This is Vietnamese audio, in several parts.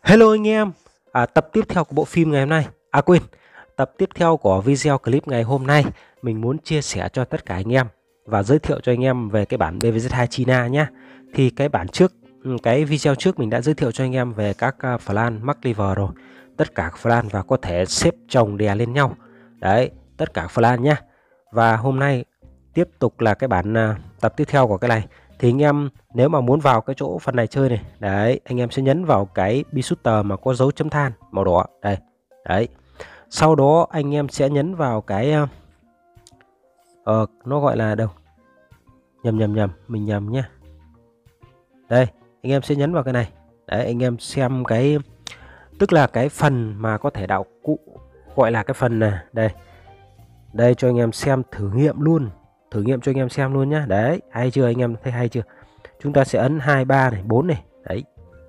Hello anh em, tập tiếp theo của bộ phim ngày hôm nay. Tập tiếp theo của video clip ngày hôm nay mình muốn chia sẻ cho tất cả anh em và giới thiệu cho anh em về cái bản BVZ2 China nhé. Thì cái bản trước, cái video trước mình đã giới thiệu cho anh em về các flan MacLever rồi. Tất cả flan và có thể xếp chồng đè lên nhau. Đấy, tất cả flan nhá. Và hôm nay tiếp tục là cái bản tập tiếp theo của cái này. Thì anh em nếu mà muốn vào cái chỗ phần này chơi này, đấy, anh em sẽ nhấn vào cái bi shooter mà có dấu chấm than màu đỏ đây. Đấy. Sau đó anh em sẽ nhấn vào cái nó gọi là đâu? Mình nhầm nhá. Đây, anh em sẽ nhấn vào cái này. Đấy, anh em xem cái tức là cái phần mà có thể đạo cụ, gọi là cái phần này, đây. Đây cho anh em xem thử nghiệm luôn. Thử nghiệm cho anh em xem luôn nhá. Đấy, hay chưa anh em thấy hay chưa? Chúng ta sẽ ấn 2 3 này, 4 này. Đấy.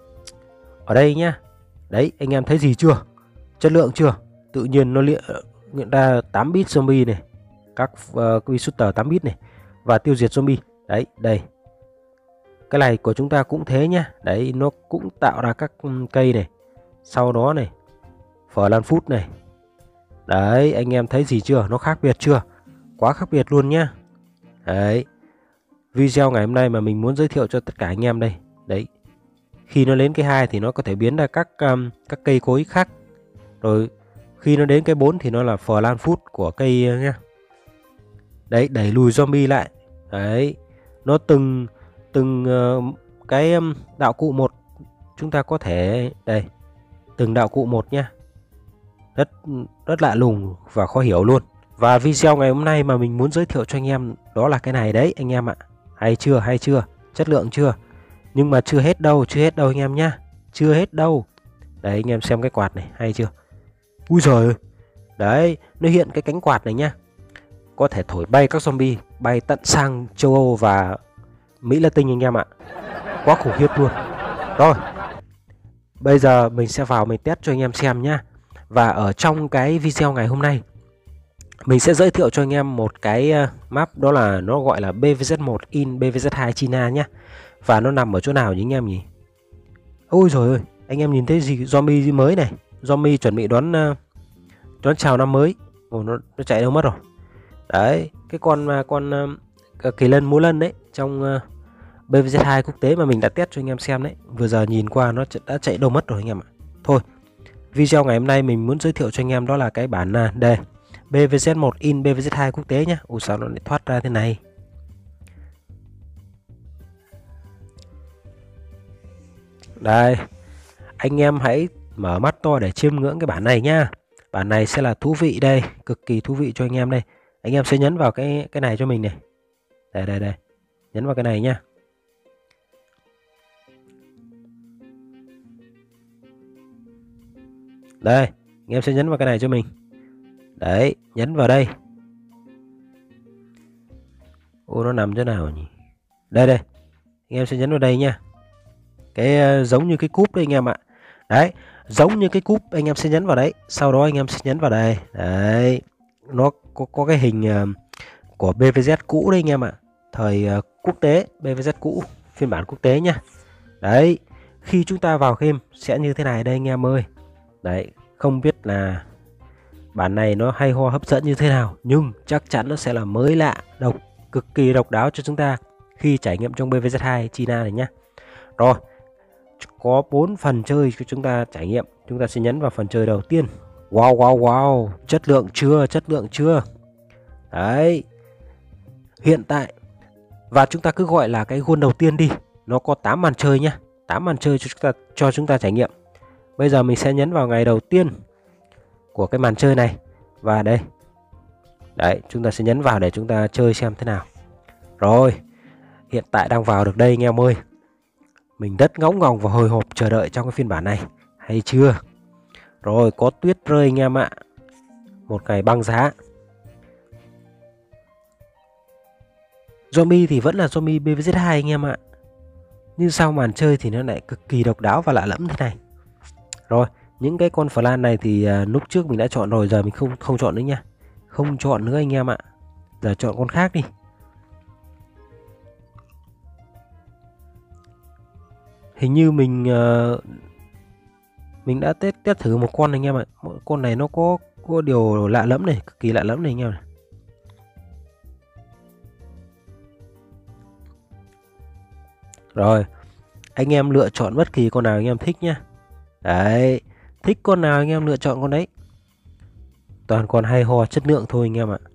Ở đây nhá. Đấy, anh em thấy gì chưa? Chất lượng chưa? Tự nhiên nó hiện ra 8 bit zombie này, các shooter 8 bit này và tiêu diệt zombie. Đấy, đây. Cái này của chúng ta cũng thế nhá. Đấy, nó cũng tạo ra các cây này. Sau đó này, Flan Food này. Đấy, anh em thấy gì chưa? Nó khác biệt chưa? Quá khác biệt luôn nhá. Đấy. Video ngày hôm nay mà mình muốn giới thiệu cho tất cả anh em đây. Đấy. Khi nó đến cái 2 thì nó có thể biến ra các cây cối khác. Rồi khi nó đến cái 4 thì nó là Flan Food của cây nhá. Đấy, đẩy lùi zombie lại. Đấy. Nó từng cái đạo cụ một chúng ta có thể đây, từng đạo cụ một nhá. Rất lạ lùng và khó hiểu luôn. Và video ngày hôm nay mà mình muốn giới thiệu cho anh em đó là cái này đấy anh em ạ. Hay chưa? Hay chưa? Chất lượng chưa? Nhưng mà chưa hết đâu anh em nhá. Chưa hết đâu. Đấy anh em xem cái quạt này, hay chưa? Ui giời ơi. Đấy, nó hiện cái cánh quạt này nhá. Có thể thổi bay các zombie, bay tận sang châu Âu và Mỹ Latin anh em ạ. Quá khủng khiếp luôn. Rồi. Bây giờ mình sẽ vào mình test cho anh em xem nhá. Và ở trong cái video ngày hôm nay mình sẽ giới thiệu cho anh em một cái map, đó là nó gọi là BVZ1 in BVZ2 China nhá. Và nó nằm ở chỗ nào nhỉ anh em nhỉ? Ôi trời ơi, anh em nhìn thấy gì? Zombie mới này. Zombie chuẩn bị đón chào năm mới. Ồ, nó chạy đâu mất rồi. Đấy, cái con kỳ lân múa lân đấy trong BVZ2 quốc tế mà mình đã test cho anh em xem đấy. Vừa giờ nhìn qua nó đã chạy đâu mất rồi anh em ạ. Thôi, video ngày hôm nay mình muốn giới thiệu cho anh em đó là cái bản đây, BVZ1 in BVZ2 quốc tế nhá. Ủa sao nó lại thoát ra thế này? Đây, anh em hãy mở mắt to để chiêm ngưỡng cái bản này nhá. Bản này sẽ là thú vị đây, cực kỳ thú vị cho anh em đây. Anh em sẽ nhấn vào cái này cho mình này. Đây. Nhấn vào cái này nhá. Đây, anh em sẽ nhấn vào cái này cho mình. Đấy, nhấn vào đây. Ô, nó nằm chỗ nào nhỉ? Đây. Anh em sẽ nhấn vào đây nha. Cái giống như cái cúp đấy anh em ạ. Đấy, giống như cái cúp anh em sẽ nhấn vào đấy. Sau đó anh em sẽ nhấn vào đây. Đấy, nó có cái hình của BVZ cũ đấy anh em ạ. Thời quốc tế, BVZ cũ, phiên bản quốc tế nhá. Đấy, khi chúng ta vào game sẽ như thế này đây anh em ơi. Đấy, không biết là bản này nó hay ho hấp dẫn như thế nào, nhưng chắc chắn nó sẽ là mới lạ, cực kỳ độc đáo cho chúng ta khi trải nghiệm trong BVZ2 China này nhá. Rồi, có 4 phần chơi cho chúng ta trải nghiệm. Chúng ta sẽ nhấn vào phần chơi đầu tiên. Wow, chất lượng chưa? Đấy. Hiện tại và chúng ta cứ gọi là cái goal đầu tiên đi. Nó có 8 màn chơi nhá. 8 màn chơi cho chúng ta trải nghiệm. Bây giờ mình sẽ nhấn vào ngày đầu tiên của cái màn chơi này. Và đây. Đấy, chúng ta sẽ nhấn vào để chúng ta chơi xem thế nào. Rồi, hiện tại đang vào được đây anh em ơi. Mình rất ngóng ngòng và hồi hộp chờ đợi trong cái phiên bản này. Hay chưa? Rồi, có tuyết rơi anh em ạ. Một ngày băng giá. Zombie thì vẫn là zombie BVZ2 anh em ạ. Nhưng sau màn chơi thì nó lại cực kỳ độc đáo và lạ lẫm thế này. Rồi, những cái con Flan này thì lúc trước mình đã chọn rồi, giờ mình không chọn nữa nha. Không chọn nữa anh em ạ. Giờ chọn con khác đi. Hình như mình Mình đã test thử một con này anh em ạ. Con này nó có điều lạ lẫm này, cực kỳ lạ lẫm này anh em này. Rồi, anh em lựa chọn bất kỳ con nào anh em thích nhá. Đấy, thích con nào anh em lựa chọn con đấy. Toàn con hay ho chất lượng thôi anh em ạ.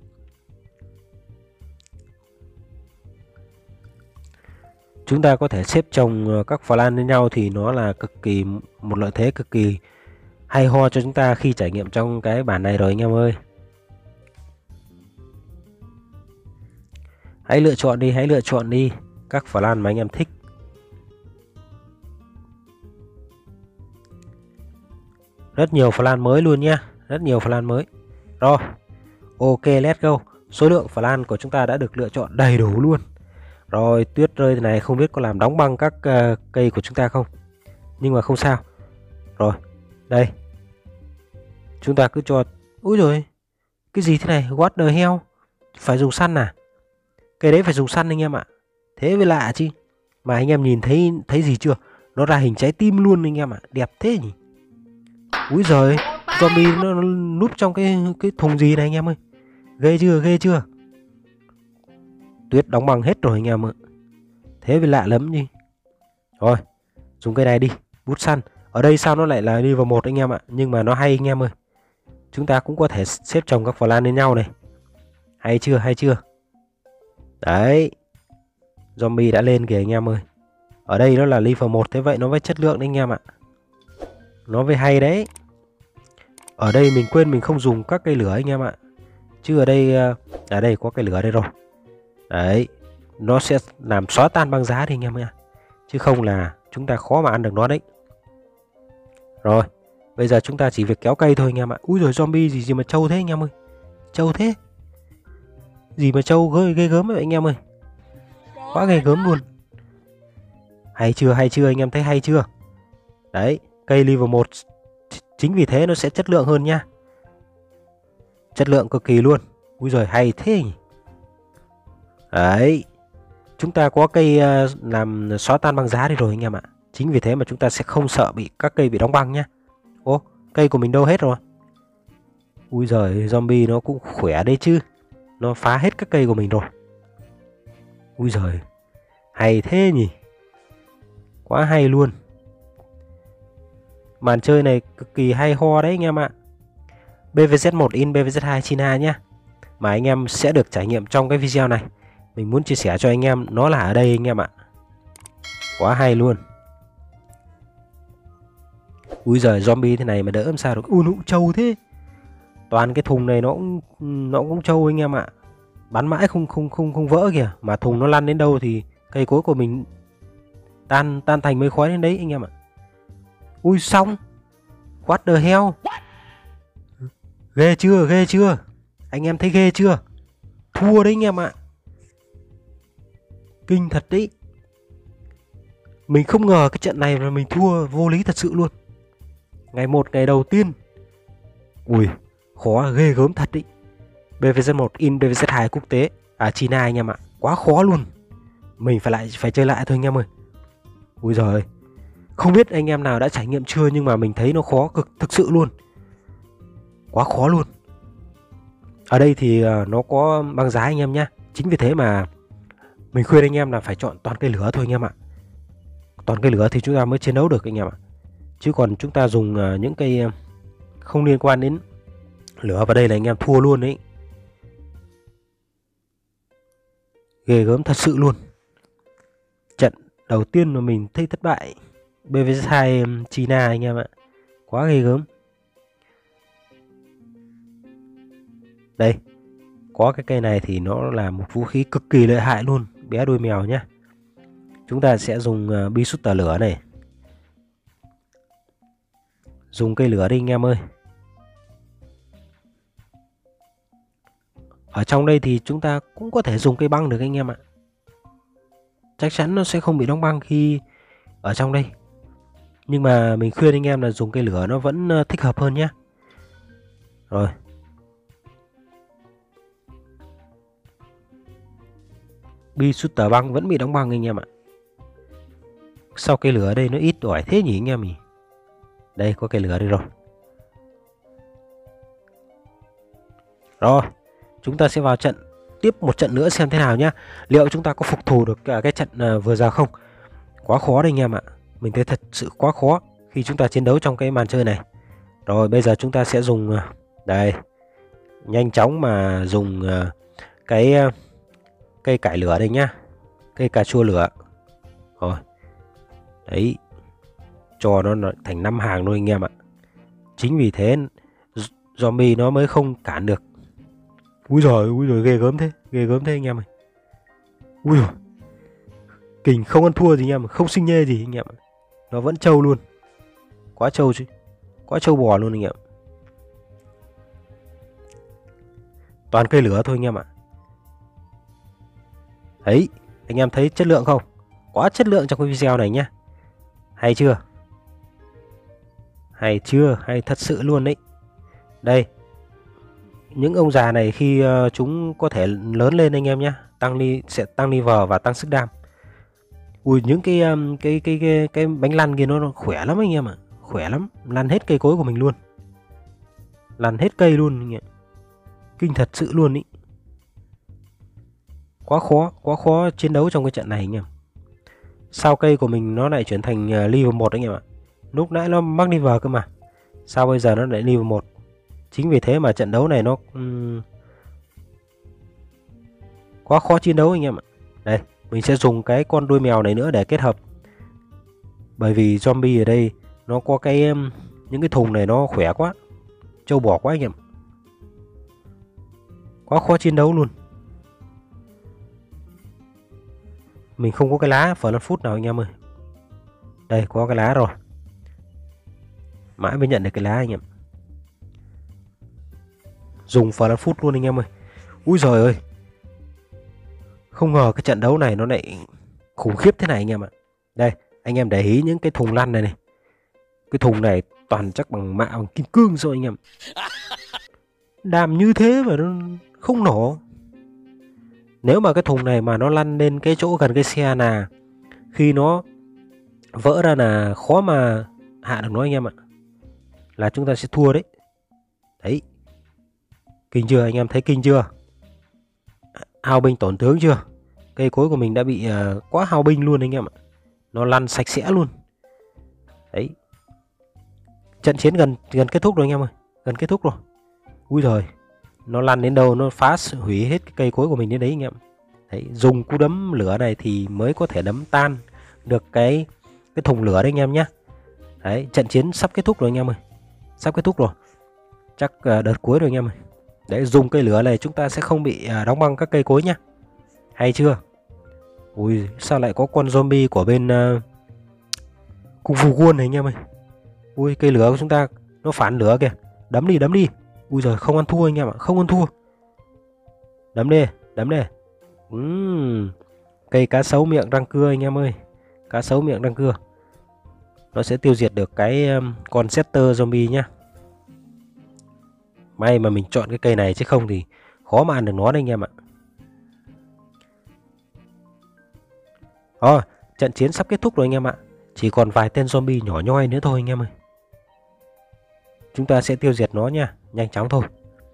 Chúng ta có thể xếp chồng các flan lên nhau thì nó là một lợi thế cực kỳ hay ho cho chúng ta khi trải nghiệm trong cái bản này rồi anh em ơi. Hãy lựa chọn đi các flan mà anh em thích. Rất nhiều flan mới luôn nha, rất nhiều flan mới. Rồi, ok, let's go. Số lượng flan của chúng ta đã được lựa chọn đầy đủ luôn. Rồi, tuyết rơi thế này không biết có làm đóng băng các cây của chúng ta không. Nhưng mà không sao. Rồi, đây. Chúng ta cứ cho... Úi rồi, cái gì thế này? What the hell? Phải dùng săn à? Cây đấy phải dùng săn anh em ạ. Thế mới lạ chứ. Mà anh em nhìn thấy gì chưa? Nó ra hình trái tim luôn anh em ạ. Đẹp thế nhỉ? Úi giời, zombie nó núp trong cái thùng gì này anh em ơi. Ghê chưa? Tuyết đóng băng hết rồi anh em ạ. Thế mới lạ lắm nhỉ. Rồi, dùng cây này đi, bút săn. Ở đây sao nó lại là đi vào một anh em ạ. Nhưng mà nó hay anh em ơi. Chúng ta cũng có thể xếp chồng các flan lên nhau này. Hay chưa? Đấy. Zombie đã lên kìa anh em ơi. Ở đây nó là level 1, thế vậy nó với chất lượng đấy anh em ạ. Nó với hay đấy. Ở đây mình quên mình không dùng các cây lửa anh em ạ. Chứ ở đây có cây lửa đây rồi. Đấy, nó sẽ làm xóa tan băng giá đi anh em ạ. Chứ không là chúng ta khó mà ăn được nó đấy. Rồi, bây giờ chúng ta chỉ việc kéo cây thôi anh em ạ. Úi giời, zombie gì mà trâu thế anh em ơi. Trâu thế. Gì mà trâu ghê gớm vậy anh em ơi. Quá ghê gớm luôn. Hay chưa anh em thấy hay chưa? Đấy, cây level 1 chính vì thế nó sẽ chất lượng hơn nha. Chất lượng cực kỳ luôn. Úi giời, hay thế nhỉ. Đấy, chúng ta có cây làm xóa tan băng giá đi rồi anh em ạ. Chính vì thế mà chúng ta sẽ không sợ các cây bị đóng băng nhá. Ô, cây của mình đâu hết rồi? Úi giời, zombie nó cũng khỏe đấy chứ. Nó phá hết các cây của mình rồi. Úi giời, hay thế nhỉ. Quá hay luôn. Màn chơi này cực kỳ hay ho đấy anh em ạ. BVZ1 in BVZ2 China nhá. Mà anh em sẽ được trải nghiệm trong cái video này. Mình muốn chia sẻ cho anh em nó là ở đây anh em ạ. Quá hay luôn. Úi giời, zombie thế này mà đỡ làm sao được. Ui, nó cũng trâu thế. Toàn cái thùng này nó cũng trâu anh em ạ. Bắn mãi không vỡ kìa. Mà thùng nó lăn đến đâu thì cây cối của mình tan thành mây khói đến đấy anh em ạ. Ui, xong. What the hell. Ghê chưa? Anh em thấy ghê chưa? Thua đấy anh em ạ. Kinh thật đấy. Mình không ngờ cái trận này mà mình thua vô lý thật sự luôn. Ngày đầu tiên. Ui, khó ghê gớm thật đấy. BVZ1 in BVZ2 quốc tế China anh em ạ. Quá khó luôn. Mình phải chơi lại thôi anh em ơi. Ui giời. Không biết anh em nào đã trải nghiệm chưa, nhưng mà mình thấy nó khó thực sự luôn. Quá khó luôn. Ở đây thì nó có băng giá anh em nhá. Chính vì thế mà mình khuyên anh em là phải chọn toàn cây lửa thôi anh em ạ. Toàn cây lửa thì chúng ta mới chiến đấu được anh em ạ. Chứ còn chúng ta dùng những cây không liên quan đến lửa vào đây là anh em thua luôn đấy. Ghê gớm thật sự luôn. Trận đầu tiên mà mình thấy thất bại. BVZ2 China anh em ạ. Quá ghê gớm. Đây, có cái cây này thì nó là một vũ khí cực kỳ lợi hại luôn. Bé đuôi mèo nhá. Chúng ta sẽ dùng bi sút tờ lửa này. Dùng cây lửa đi anh em ơi. Ở trong đây thì chúng ta cũng có thể dùng cây băng được anh em ạ. Chắc chắn nó sẽ không bị đóng băng khi ở trong đây. Nhưng mà mình khuyên anh em là dùng cây lửa nó vẫn thích hợp hơn nhé. Rồi. Bi sút tờ băng vẫn bị đóng băng anh em ạ. Sao cây lửa ở đây nó ít ỏi thế nhỉ anh em nhỉ? Đây có cây lửa đây rồi. Rồi, chúng ta sẽ vào trận tiếp một trận nữa xem thế nào nhá. Liệu chúng ta có phục thù được cái trận vừa ra không? Quá khó đấy anh em ạ. Mình thấy thật sự quá khó khi chúng ta chiến đấu trong cái màn chơi này. Rồi bây giờ chúng ta sẽ dùng đây, nhanh chóng mà dùng cái cây cải lửa đây nhá. Cây cà chua lửa. Rồi. Đấy. Cho nó thành 5 hàng thôi anh em ạ. Chính vì thế zombie nó mới không cản được. Úi giời, ghê gớm thế anh em ơi. Ui giời. Kình không ăn thua gì anh em, không sinh nhê gì anh em. Nó vẫn trâu luôn. Quá trâu chứ. Quá trâu bò luôn anh em. Toàn cây lửa thôi anh em ạ. Đấy, anh em thấy chất lượng không? Quá chất lượng trong cái video này nhá. Hay chưa? Hay thật sự luôn đấy. Đây. Những ông già này khi chúng có thể lớn lên anh em nhé, sẽ tăng level và tăng sức đam. Ui, những cái bánh lăn kia nó khỏe lắm anh em ạ. Khỏe lắm, lăn hết cây cối của mình luôn. Lăn hết cây luôn anh em. Kinh thật sự luôn ý. Quá khó chiến đấu trong cái trận này anh em. Sao cây của mình nó lại chuyển thành level 1 anh em ạ. Lúc nãy nó mắc level cơ mà. Sao bây giờ nó lại level 1? Chính vì thế mà trận đấu này nó quá khó chiến đấu anh em ạ. Đây, mình sẽ dùng cái con đuôi mèo này nữa để kết hợp. Bởi vì zombie ở đây nó có cái những cái thùng này nó khỏe quá. Trâu bò quá anh em. Quá khó chiến đấu luôn. Mình không có cái lá Flash Food nào anh em ơi. Đây có cái lá rồi. Mãi mới nhận được cái lá anh em. Dùng Flash Food luôn anh em ơi. Úi giời ơi. Không ngờ cái trận đấu này nó lại khủng khiếp thế này anh em ạ. Đây, anh em để ý những cái thùng lăn này này. Cái thùng này toàn chắc bằng mạ bằng kim cương rồi anh em. Đàm như thế mà nó không nổ. Nếu mà cái thùng này mà nó lăn lên cái chỗ gần cái xe là khi nó vỡ ra là khó mà hạ được nó anh em ạ. Là chúng ta sẽ thua đấy. Đấy. Kinh chưa anh em, thấy kinh chưa? Hao binh tổn tướng chưa? Cây cối của mình đã bị quá hao binh luôn anh em ạ. Nó lăn sạch sẽ luôn. Đấy. Trận chiến gần kết thúc rồi anh em ơi. Gần kết thúc rồi. Úi giời. Nó lăn đến đâu nó phá hủy hết cái cây cối của mình đến đấy anh em. Đấy, dùng cú đấm lửa này thì mới có thể đấm tan được cái thùng lửa đấy anh em nhé. Đấy, trận chiến sắp kết thúc rồi anh em ơi. Sắp kết thúc rồi. Chắc đợt cuối rồi anh em ơi. Đấy, dùng cây lửa này chúng ta sẽ không bị đóng băng các cây cối nhá. Hay chưa? Ui, sao lại có con zombie của bên Kung Fu Gun này anh em ơi. Ui, cây lửa của chúng ta nó phản lửa kìa. Đấm đi. Ui giời, không ăn thua anh em ạ, không ăn thua. Đấm đi. Cây cá sấu miệng răng cưa anh em ơi. Cá sấu miệng răng cưa. Nó sẽ tiêu diệt được cái con setter zombie nhá. May mà mình chọn cái cây này chứ không thì khó mà ăn được nó đấy anh em ạ. Rồi, trận chiến sắp kết thúc rồi anh em ạ. Chỉ còn vài tên zombie nhỏ nhoi nữa thôi anh em ơi. Chúng ta sẽ tiêu diệt nó nha, nhanh chóng thôi.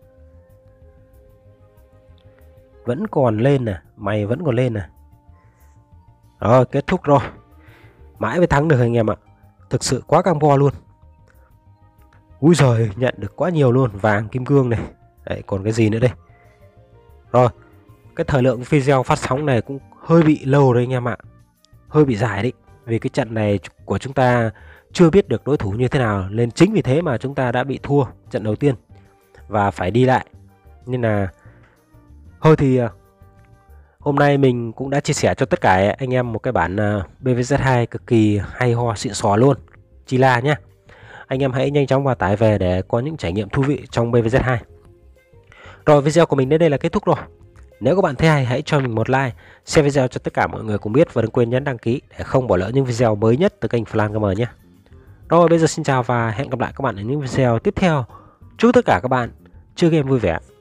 Vẫn còn lên nè, mày vẫn còn lên nè. Rồi, kết thúc rồi. Mãi mới thắng được anh em ạ. Thực sự quá cam go luôn. Úi giời, nhận được quá nhiều luôn. Vàng, kim cương này. Đấy, còn cái gì nữa đây. Rồi, cái thời lượng video phát sóng này cũng hơi bị lâu đấy anh em ạ. Hơi bị dài đấy. Vì cái trận này của chúng ta chưa biết được đối thủ như thế nào, nên chính vì thế mà chúng ta đã bị thua trận đầu tiên và phải đi lại. Nên là thôi thì hôm nay mình cũng đã chia sẻ cho tất cả anh em một cái bản BVZ2 cực kỳ hay ho xịn sò luôn, chi la nhé. Anh em hãy nhanh chóng vào tải về để có những trải nghiệm thú vị trong BVZ2. Rồi, video của mình đến đây là kết thúc rồi. Nếu các bạn thấy hay, hãy cho mình một like, share video cho tất cả mọi người cùng biết và đừng quên nhấn đăng ký để không bỏ lỡ những video mới nhất từ kênh Flan Gamer nhé. Rồi, bây giờ xin chào và hẹn gặp lại các bạn ở những video tiếp theo. Chúc tất cả các bạn chơi game vui vẻ.